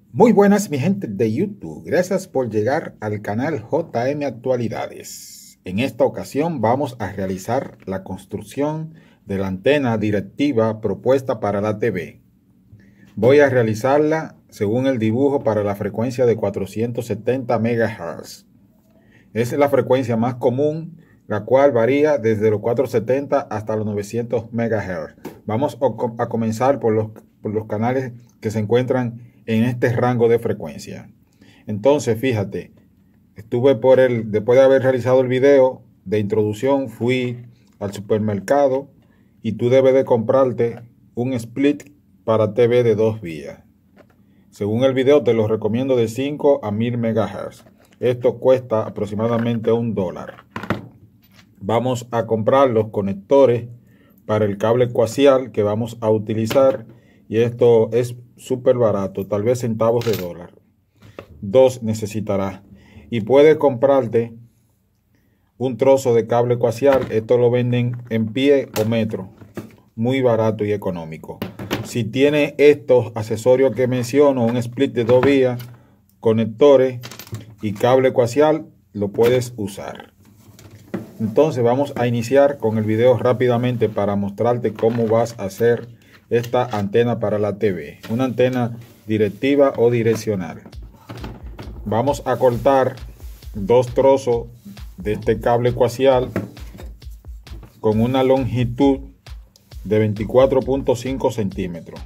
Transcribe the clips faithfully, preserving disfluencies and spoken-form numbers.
Muy buenas mi gente de YouTube, gracias por llegar al canal J M Actualidades. En esta ocasión vamos a realizar la construcción de la antena directiva propuesta para la T V. Voy a realizarla según el dibujo para la frecuencia de cuatrocientos setenta megahertz. Es la frecuencia más común, la cual varía desde los cuatrocientos setenta hasta los novecientos megahertz. Vamos a comenzar por los, por los canales que se encuentran en este rango de frecuencia. Entonces, fíjate, estuve por el, después de haber realizado el video de introducción, fui al supermercado y tú debes de comprarte un split para T V de dos vías. Según el video te lo recomiendo de cinco a mil megahertz. Esto cuesta aproximadamente un dólar. Vamos a comprar los conectores para el cable coaxial que vamos a utilizar y esto es súper barato, tal vez centavos de dólar. Dos necesitarás y puedes comprarte un trozo de cable coaxial. Esto lo venden en pie o metro, muy barato y económico. Si tiene estos accesorios que menciono, un split de dos vías, conectores y cable coaxial, lo puedes usar. Entonces vamos a iniciar con el video rápidamente para mostrarte cómo vas a hacer esta antena para la T V, una antena directiva o direccional. Vamos a cortar dos trozos de este cable coaxial con una longitud de veinticuatro punto cinco centímetros.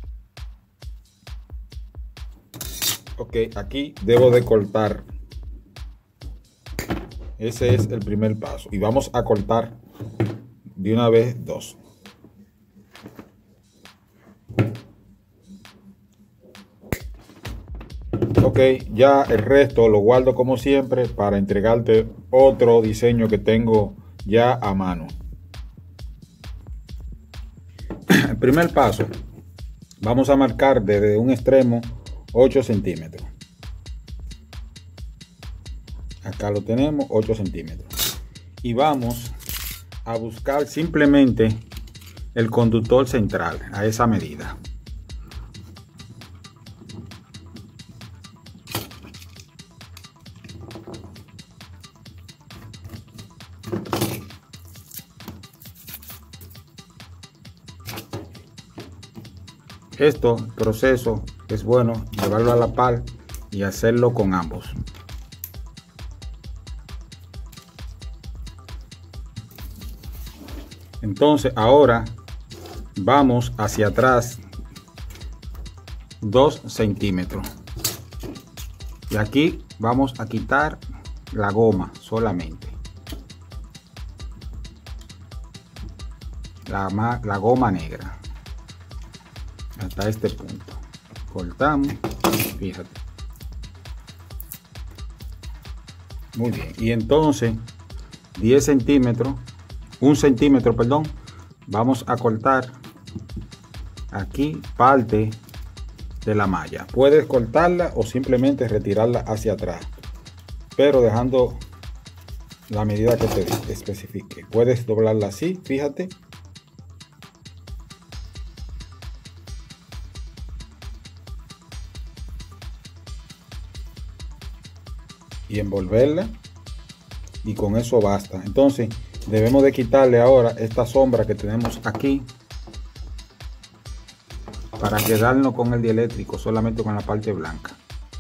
Ok, aquí debo de cortar. Ese es el primer paso y vamos a cortar de una vez dos. Ok, ya el resto lo guardo como siempre para entregarte otro diseño que tengo ya a mano. El primer paso, vamos a marcar desde un extremo ocho centímetros. Acá lo tenemos, ocho centímetros. Y vamos a buscar simplemente el conductor central a esa medida. Esto proceso es bueno llevarlo a la par y hacerlo con ambos. Entonces ahora vamos hacia atrás dos centímetros y aquí vamos a quitar la goma solamente, la, la goma negra hasta este punto. Cortamos, fíjate. Muy bien, y entonces diez centímetros, un centímetro, perdón, vamos a cortar aquí parte de la malla. Puedes cortarla o simplemente retirarla hacia atrás, pero dejando la medida que te especifique. Puedes doblarla así, fíjate. Y envolverla y con eso basta. Entonces debemos de quitarle ahora esta sombra que tenemos aquí para quedarnos con el dieléctrico solamente con la parte blanca.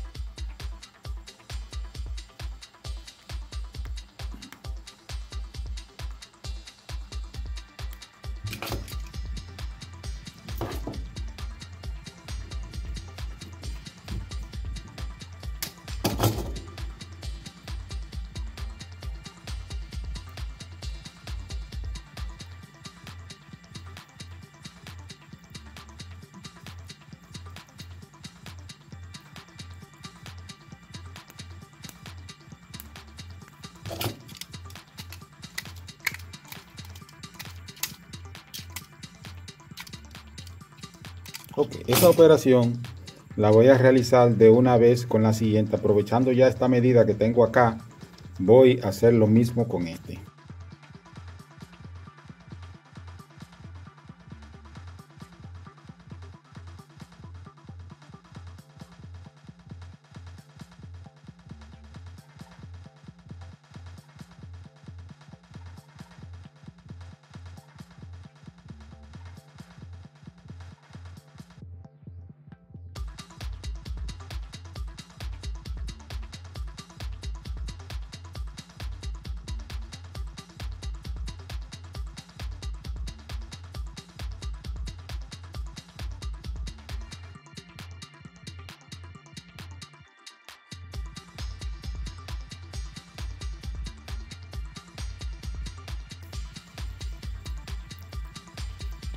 Ok, esa operación la voy a realizar de una vez con la siguiente. Aprovechando ya esta medida que tengo acá, voy a hacer lo mismo con este.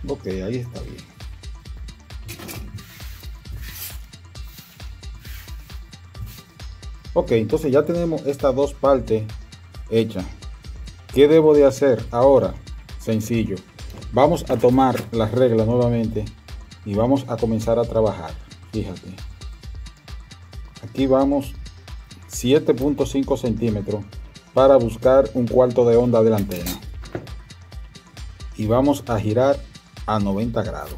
Ok, ahí está bien. Ok, entonces ya tenemos estas dos partes hechas. ¿Qué debo de hacer ahora? Sencillo. Vamos a tomar las reglas nuevamente y vamos a comenzar a trabajar. Fíjate. Aquí vamos siete punto cinco centímetros para buscar un cuarto de onda de la antena. Y vamos a girar a noventa grados.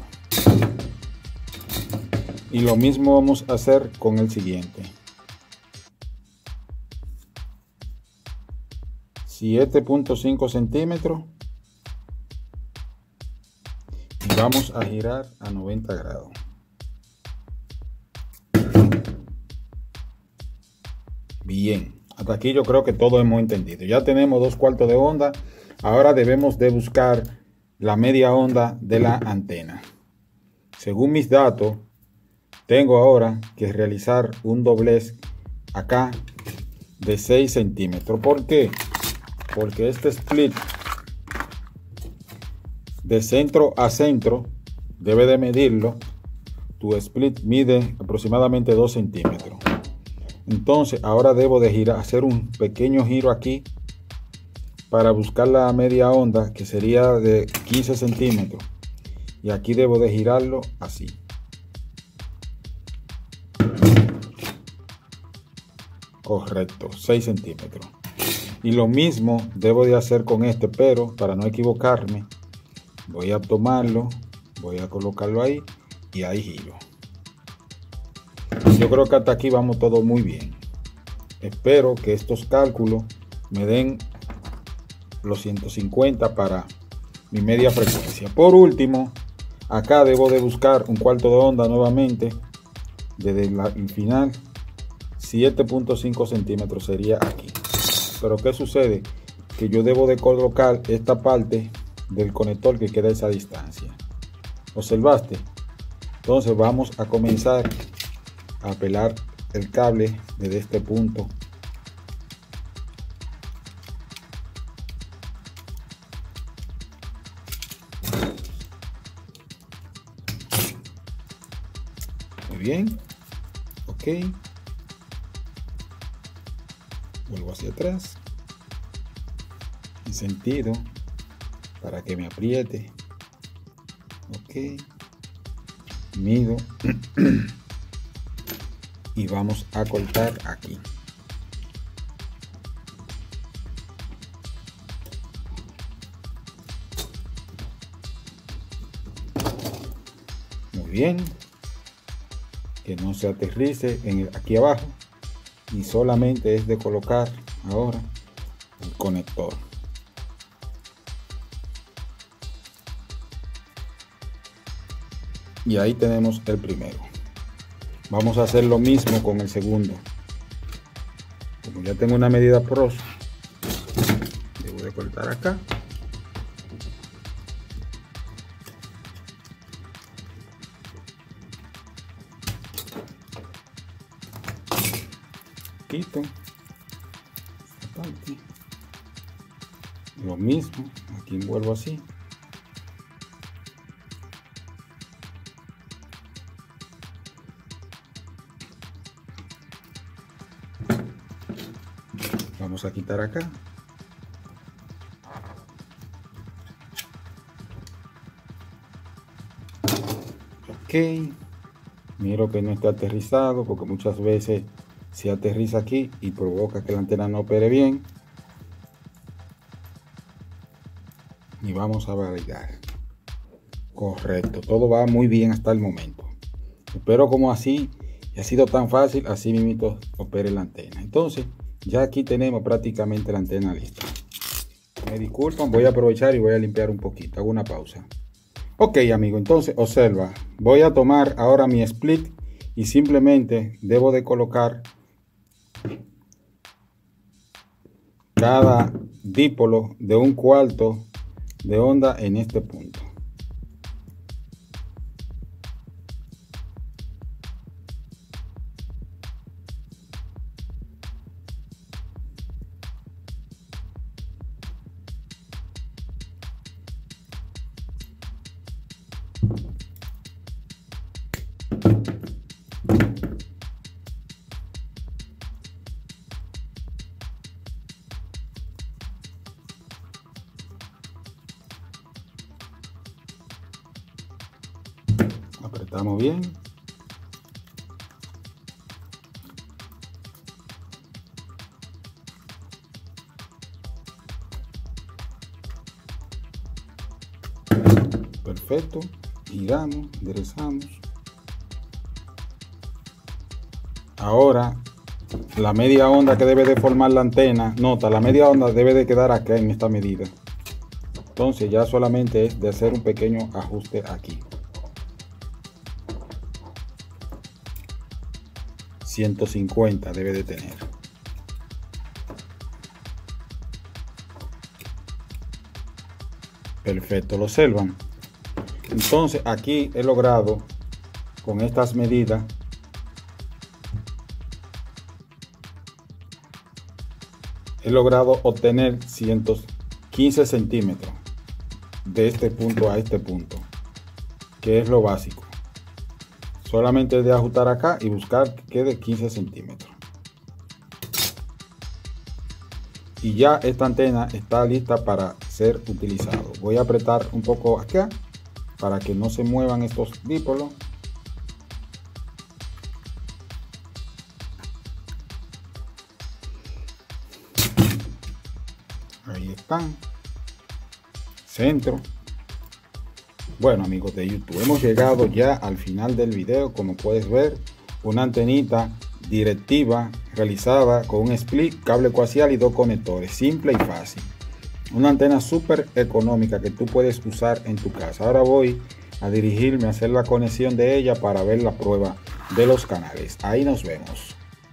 Y lo mismo vamos a hacer con el siguiente. siete punto cinco centímetros. Y vamos a girar a noventa grados. Bien, hasta aquí yo creo que todo hemos entendido. Ya tenemos dos cuartos de onda. Ahora debemos de buscar la media onda de la antena. Según mis datos, tengo ahora que realizar un doblez acá de seis centímetros. ¿Por qué? Porque este split de centro a centro debe de medirlo. Tu split mide aproximadamente dos centímetros. Entonces ahora debo de girar, hacer un pequeño giro aquí para buscar la media onda, que sería de quince centímetros. Y aquí debo de girarlo así. Correcto, seis centímetros. Y lo mismo debo de hacer con este, pero para no equivocarme, voy a tomarlo, voy a colocarlo ahí y ahí giro. Yo creo que hasta aquí vamos todo muy bien. Espero que estos cálculos me den los ciento cincuenta para mi media frecuencia. Por último, acá debo de buscar un cuarto de onda nuevamente desde la, el final. siete punto cinco centímetros sería aquí. Pero ¿qué sucede? Que yo debo de colocar esta parte del conector que queda a esa distancia. ¿Observaste? Entonces vamos a comenzar a pelar el cable desde este punto. Muy bien. Ok. Vuelvo hacia atrás en sentido para que me apriete. Ok, mido y vamos a cortar aquí. Muy bien, que no se aterrice en el, aquí abajo. Y solamente es de colocar ahora el conector. Y ahí tenemos el primero. Vamos a hacer lo mismo con el segundo. Como ya tengo una medida pros, debo de cortar acá. Quito esta parte. Lo mismo, aquí envuelvo así. Vamos a quitar acá. Ok. Miro que no está aterrizado porque muchas veces se aterriza aquí y provoca que la antena no opere bien. Y vamos a validar. Correcto, todo va muy bien hasta el momento. Espero como así ha sido tan fácil, así mismo opere la antena. Entonces ya aquí tenemos prácticamente la antena lista. Me disculpan, voy a aprovechar y voy a limpiar un poquito. Hago una pausa. Ok, amigo, entonces observa. Voy a tomar ahora mi split y simplemente debo de colocar cada dipolo de un cuarto de onda en este punto. Apretamos bien. Perfecto. Giramos, enderezamos. Ahora la media onda que debe de formar la antena, nota, la media onda debe de quedar acá en esta medida. Entonces ya solamente es de hacer un pequeño ajuste aquí. ciento cincuenta debe de tener. Perfecto, lo observan. Entonces aquí he logrado con estas medidas he logrado obtener ciento quince centímetros de este punto a este punto, que es lo básico. Solamente de ajustar acá y buscar que quede quince centímetros. Y ya esta antena está lista para ser utilizado. Voy a apretar un poco acá para que no se muevan estos dípolos. Ahí están. Centro. Bueno, amigos de YouTube, hemos llegado ya al final del video. Como puedes ver, una antenita directiva realizada con un split, cable coaxial y dos conectores, simple y fácil. Una antena súper económica que tú puedes usar en tu casa. Ahora voy a dirigirme a hacer la conexión de ella para ver la prueba de los canales. Ahí nos vemos.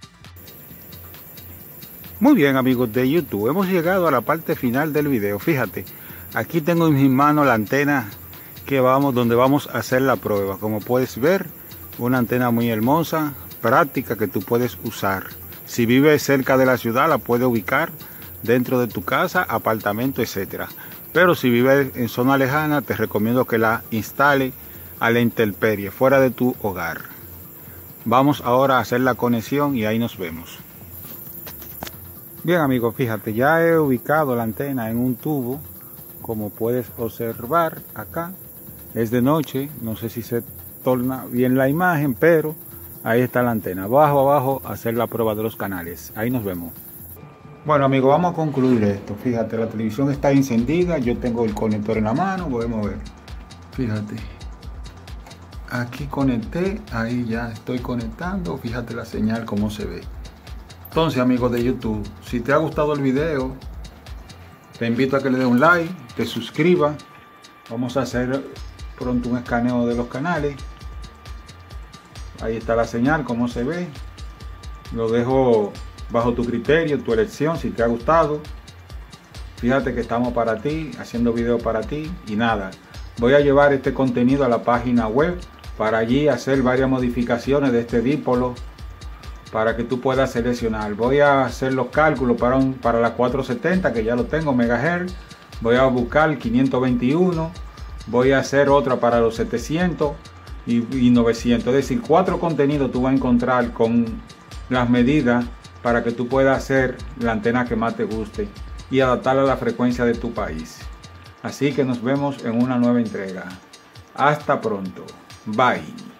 Muy bien, amigos de YouTube, hemos llegado a la parte final del video. Fíjate, aquí tengo en mis manos la antena que vamos, donde vamos a hacer la prueba. Como puedes ver, una antena muy hermosa, práctica, que tú puedes usar. Si vives cerca de la ciudad, la puedes ubicar dentro de tu casa, apartamento, etcétera. Pero si vives en zona lejana, te recomiendo que la instale a la intemperie, fuera de tu hogar. Vamos ahora a hacer la conexión y ahí nos vemos. Bien, amigos, fíjate, ya he ubicado la antena en un tubo. Como puedes observar acá, es de noche, no sé si se torna bien la imagen, pero ahí está la antena. Abajo, abajo, hacer la prueba de los canales. Ahí nos vemos. Bueno, amigos, vamos a concluir esto. Fíjate, la televisión está encendida. Yo tengo el conector en la mano. Podemos ver. Fíjate. Aquí conecté. Ahí ya estoy conectando. Fíjate la señal cómo se ve. Entonces, amigos de YouTube, si te ha gustado el video, te invito a que le des un like, te suscribas. Vamos a hacer pronto un escaneo de los canales. Ahí está la señal, cómo se ve. Lo dejo bajo tu criterio, tu elección, si te ha gustado. Fíjate que estamos para ti, haciendo videos para ti. Y nada, voy a llevar este contenido a la página web para allí hacer varias modificaciones de este dipolo para que tú puedas seleccionar. Voy a hacer los cálculos para, un, para la cuatrocientos setenta, que ya lo tengo, megahertz. Voy a buscar quinientos veintiuno. Voy a hacer otra para los setecientos y, y novecientos. Es decir, cuatro contenidos tú vas a encontrar con las medidas para que tú puedas hacer la antena que más te guste y adaptarla a la frecuencia de tu país. Así que nos vemos en una nueva entrega. Hasta pronto. Bye.